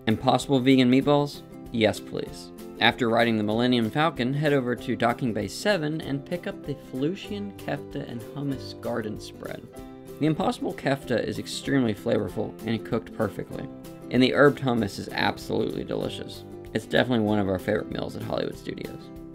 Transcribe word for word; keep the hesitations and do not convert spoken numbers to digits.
Impossible vegan meatballs? Yes, please. After riding the Millennium Falcon, head over to Docking Bay seven and pick up the Felucian Kefta and Hummus Garden Spread. The Impossible Kefta is extremely flavorful and cooked perfectly, and the herbed hummus is absolutely delicious. It's definitely one of our favorite meals at Hollywood Studios.